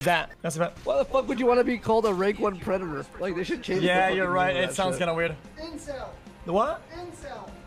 That's about. Why the fuck would you want to be called a rank 1 predator? Like, they should change. Yeah, the you're fucking right. name of It that sounds shit. kind of weird. Incel. The what? Incel.